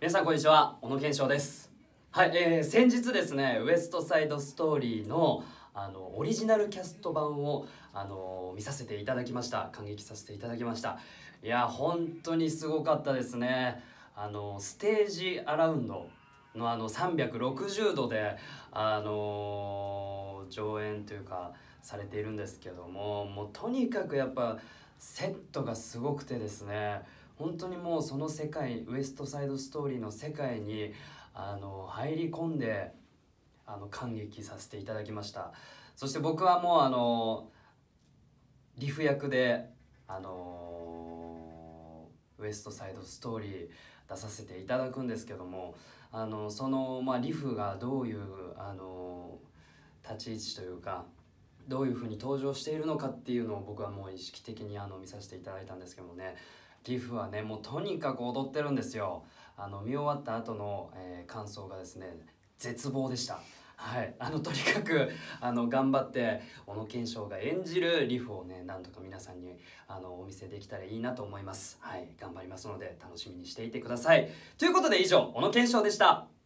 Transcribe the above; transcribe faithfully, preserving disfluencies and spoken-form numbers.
皆さんこんにちは、小野賢章です。はい、えー、先日ですね、ウエストサイドストーリーのあのオリジナルキャスト版をあの見させていただきました。感激させていただきました。いや本当にすごかったですね。あのステージアラウンドのあのさんびゃくろくじゅうどであの上演というかされているんですけども、もうとにかくやっぱセットがすごくてですね、本当にもうその世界、ウエストサイドストーリーの世界にあの入り込んであの感激させていただきました。そして僕はもうあのリフ役であのウエストサイドストーリー出させていただくんですけども、あのその、まあ、リフがどういうあの立ち位置というかどういうふうに登場しているのかっていうのを僕はもう意識的にあの見させていただいたんですけどもね、リフはねもうとにかく踊ってるんですよ。あの見終わった後の、えー、感想がですね絶望でした。はい、あのとにかくあの頑張って小野賢章が演じるリフをねなんとか皆さんにあのお見せできたらいいなと思います。はい、頑張りますので楽しみにしていてください。ということで以上小野賢章でした。